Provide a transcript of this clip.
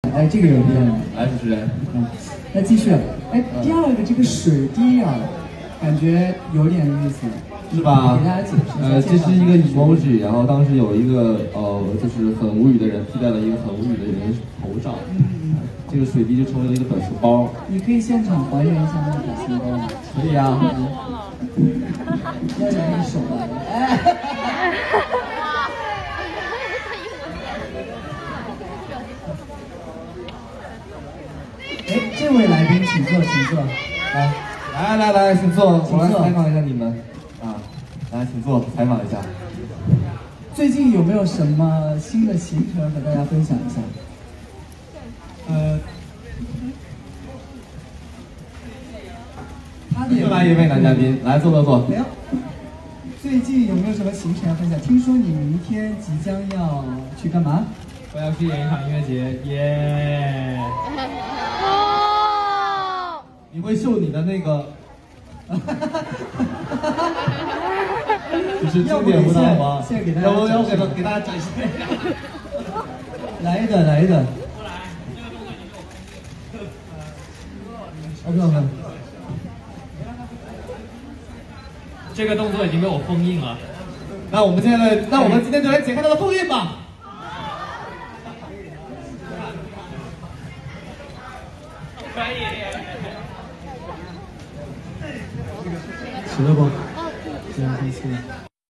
哎，这个有必要吗？ 来，主持人， 那继续。哎，第二个这个水滴啊，感觉有点意思， 是吧？ 给大家解释一下。 这是一个 emoji， 然后当时有一个就是很无语的人 P 在了一个很无语的人头上，这个水滴就成为了一个表情包。 你可以现场还原一下那个表情包吗？ 可以啊。 要有那个手啊！哎。哎，这位来宾，请坐，请坐。 来，请坐，我来采访一下你们。啊，来，请坐，采访一下。 最近有没有什么新的行程和大家分享一下？ 又来一位男嘉宾，来坐。 没有。最近有没有什么行程要分享？听说你明天即将要去干嘛？ 我要去演一场音乐节，耶！ 你会秀你的那个，就是经典舞蹈吗？ 现在给大家， 要给大家展示一下。 来一个。OK。 这个动作已经被我封印了。 那我们今天就来解开它的封印吧。 可以。 吃了不？行。